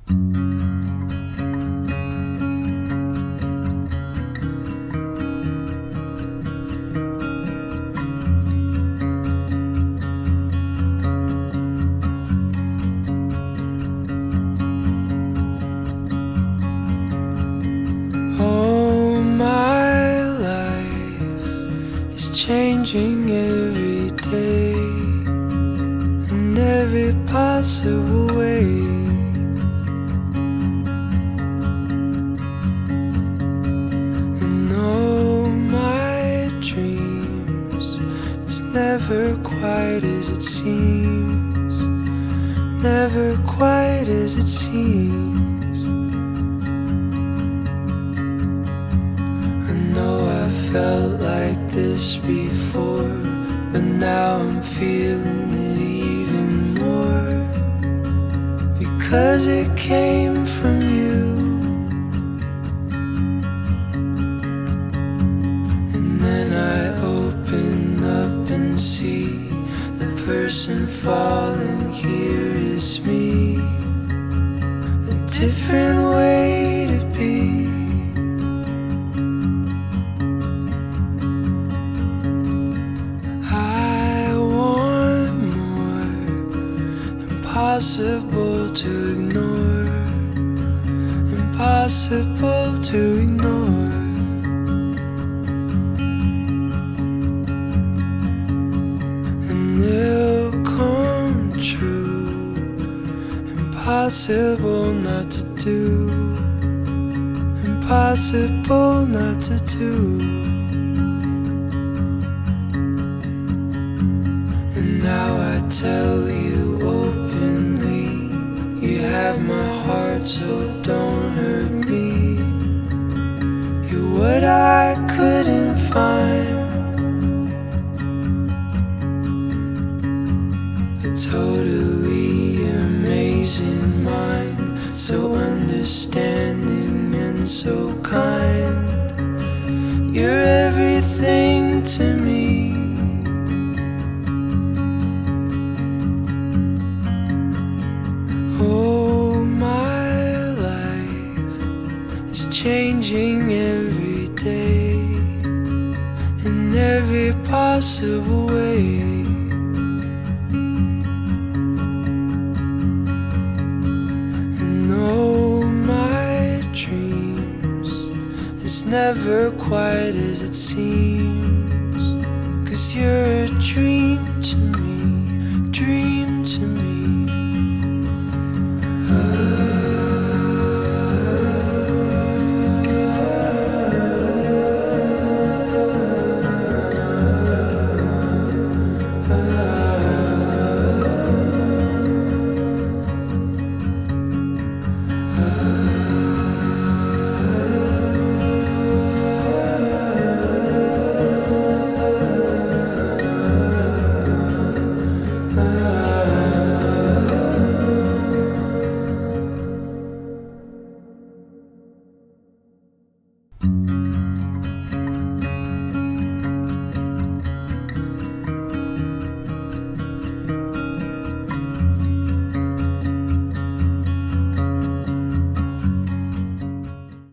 Oh, my life is changing every day, in every possible way. And oh, my dreams, it's never quite as it seems, never quite as it seems. Felt like this before, but now I'm feeling it even more, because it came from you. And then I open up and see the person falling here is me, a different way to be. Impossible to ignore, impossible to ignore. And they'll come true, impossible not to do, impossible not to do. And now I tell you openly, you have my heart, so don't hurt me. You're what I couldn't find, a totally amazing mind, so understanding and so kind. You're everything to me. Oh, my life is changing every day, in every possible way. And oh, my dreams, it's never quite as it seems, 'cause you're a dream to me.